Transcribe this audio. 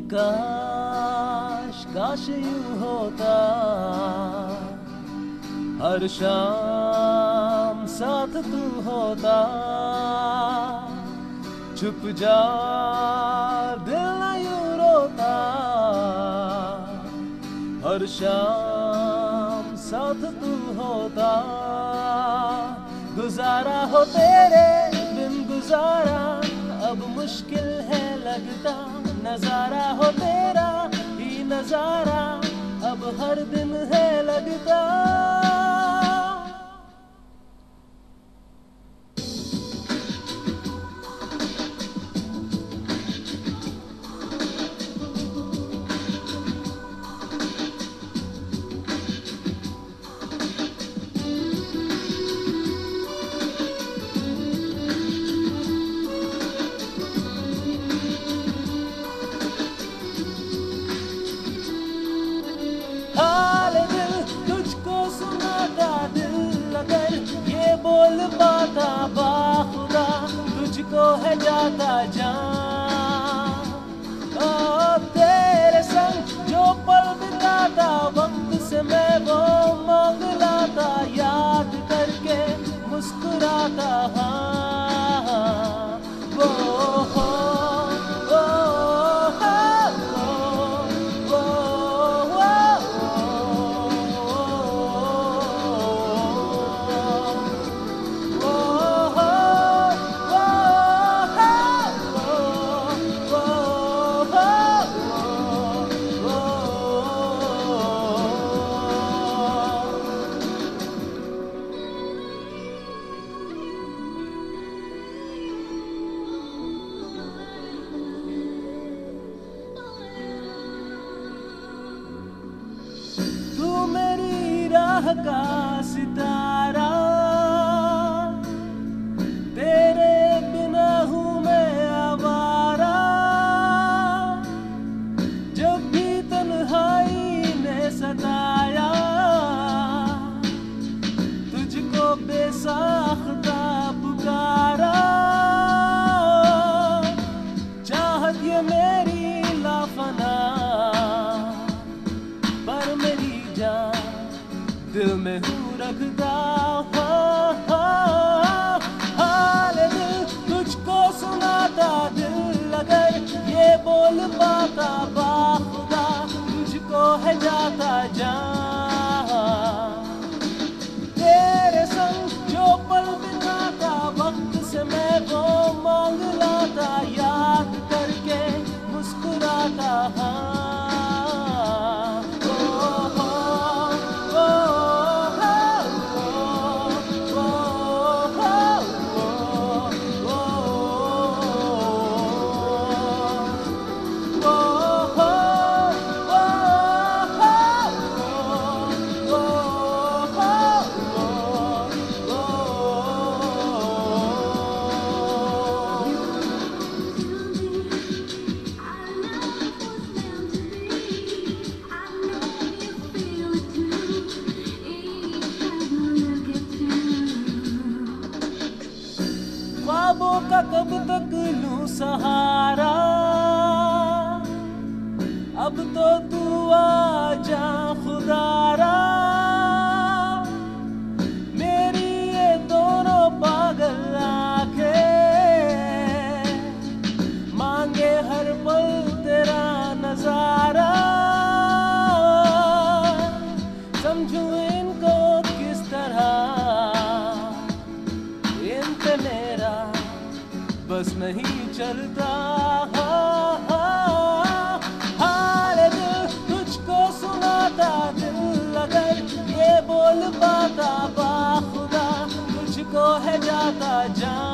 काश काश यूं होता, हर शाम साथ तू होता। छुप जा दिल न यूं रोता, हर शाम साथ तू होता। गुजारा हो तेरे बिन गुजारा अब मुश्किल है लगता, नजारा हो तेरा ही नजारा अब हर दिन है लगता। बोल पाता बाखुदा तुझको है जाता जान, ओ तेरे संग जो पल बिताता वक्त से मैं वो मांग लाता, याद करके मुस्कुराता। हाँ वो हो का सितारा, तेरे बिना हूँ मैं आवारा। जब भी तन्हाई ने सताया तुझको बेसाख्ता पुकारा। चाहत ये मेरी लाफना पर मेरी जान दिल में हूँ रखता। हाल दिल तुझको सुनाता, दिल अगर ये बोल पाता बाखुदा तुझको है जाता जान। तेरे संग जो पल बिताता वक्त से मैं वो मांग लाता, याद करके मुस्कुराता। ख्वाबों का कब तक लूं सहारा, अब तो तू आ जा खुदारा। मेरी ये दोनों पागल आंखें मांगे हर पल तेरा नजारा। समझूं इनको किस तरह इनसे मेरा बस नहीं चलता। हाल दिल तुझको सुनाता, दिल अगर ये बोल पाता बाखुदा तुझको है जाता जान।